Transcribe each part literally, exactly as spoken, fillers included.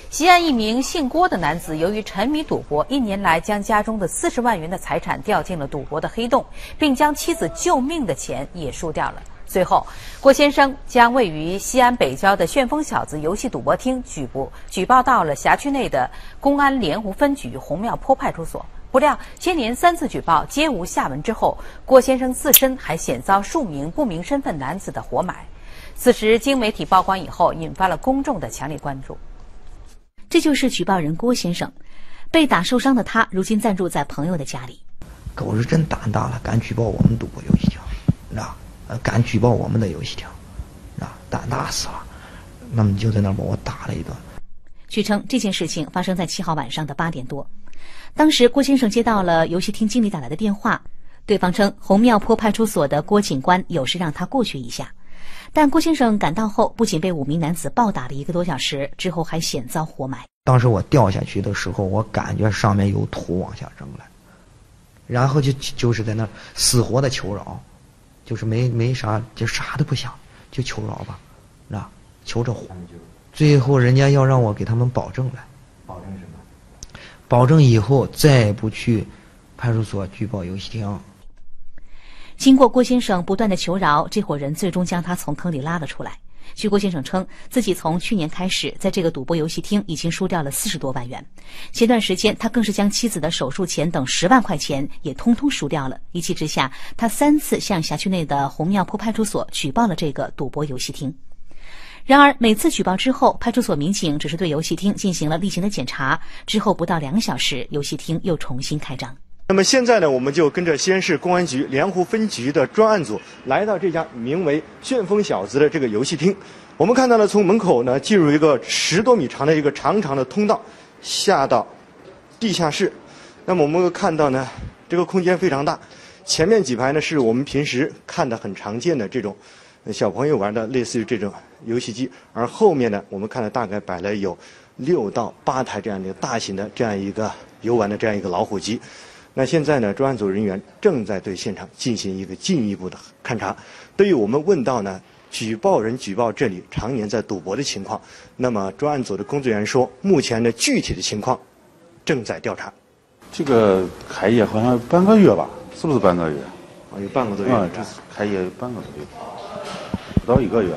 西安一名姓郭的男子，由于沉迷赌博，一年来将家中的四十万元的财产掉进了赌博的黑洞，并将妻子救命的钱也输掉了。最后，郭先生将位于西安北郊的旋风小子游戏赌博厅举报举报到了辖区内的公安莲湖分局红庙坡派出所。不料，接连三次举报皆无下文之后，郭先生自身还险遭数名不明身份男子的活埋。此时经媒体曝光以后，引发了公众的强烈关注。 这就是举报人郭先生，被打受伤的他，如今暂住在朋友的家里。 狗是真胆大了，敢举报我们赌博游戏厅，知道？呃，敢举报我们的游戏厅，知道？胆大死了。那么就在那儿把我打了一顿。 据称，这件事情发生在七号晚上的八点多。当时郭先生接到了游戏厅经理打来的电话，对方称红庙坡派出所的郭警官有事让他过去一下。但郭先生赶到后，不仅被五名男子暴打了一个多小时，之后还险遭活埋。 当时我掉下去的时候，我感觉上面有土往下扔来，然后就就是在那儿死活的求饶，就是没没啥，就啥都不想，就求饶吧，那求着活。最后人家要让我给他们保证来， 保证什么？ 保证以后再也不去派出所举报游戏厅。 经过郭先生不断的求饶，这伙人最终将他从坑里拉了出来。据郭先生称，自己从去年开始在这个赌博游戏厅已经输掉了四十多万元，前段时间他更是将妻子的手术钱等十万块钱也通通输掉了。一气之下，他三次向辖区内的红庙坡派出所举报了这个赌博游戏厅。然而每次举报之后，派出所民警只是对游戏厅进行了例行的检查，之后不到两个小时，游戏厅又重新开张。 那么现在呢，我们就跟着西安市公安局莲湖分局的专案组来到这家名为“旋风小子”的这个游戏厅。我们看到了，从门口呢进入一个十多米长的一个长长的通道，下到地下室。那么我们看到呢，这个空间非常大，前面几排呢是我们平时看的很常见的这种小朋友玩的类似于这种游戏机，而后面呢，我们看到大概摆了有六到八台这样的大型的这样一个游玩的这样一个老虎机。那现在呢，专案组人员正在对现场进行一个进一步的勘查。对于我们问到呢，举报人举报这里常年在赌博的情况，那么专案组的工作人员说，目前的具体的情况正在调查。 这个开业好像半个月吧，是不是半个月？ 啊，有半个多月。 啊，这是开业半个多月，不到一个月。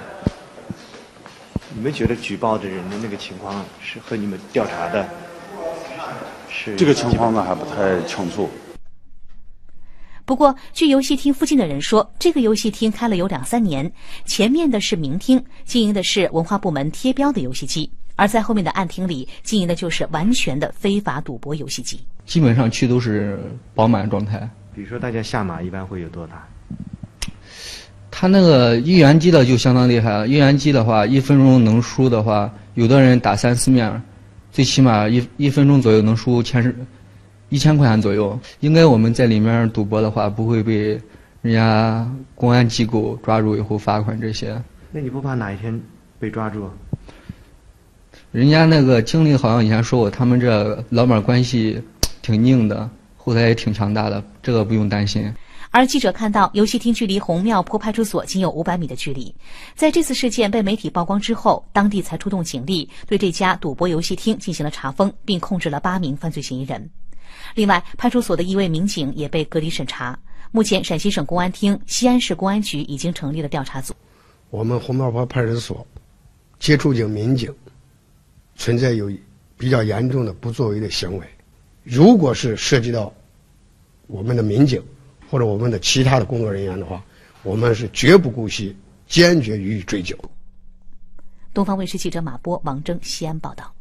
你们觉得举报的人的那个情况是和你们调查的？ 这个情况呢还不太清楚。 不过，据游戏厅附近的人说，这个游戏厅开了有两三年，前面的是明厅，经营的是文化部门贴标的游戏机，而在后面的暗厅里经营的就是完全的非法赌博游戏机。 基本上去都是饱满状态。 比如说，大家下马一般会有多大？ 他那个一元机的就相当厉害了，一元机的话，一分钟能输的话，有的人打三四面。最起码一一分钟左右能输千十一千块钱左右，应该我们在里面赌博的话，不会被人家公安机构抓住以后罚款这些。 那你不怕哪一天被抓住？ 人家那个经理好像以前说过，他们这老板关系挺硬的，后台也挺强大的，这个不用担心。 而记者看到，游戏厅距离红庙坡派出所仅有五百米的距离。在这次事件被媒体曝光之后，当地才出动警力对这家赌博游戏厅进行了查封，并控制了八名犯罪嫌疑人。另外，派出所的一位民警也被隔离审查。目前，陕西省公安厅、西安市公安局已经成立了调查组。 我们红庙坡派出所接触警民警存在有比较严重的不作为的行为，如果是涉及到我们的民警或者我们的其他的工作人员的话，我们是绝不姑息，坚决予以追究。 东方卫视记者马波、王征西安报道。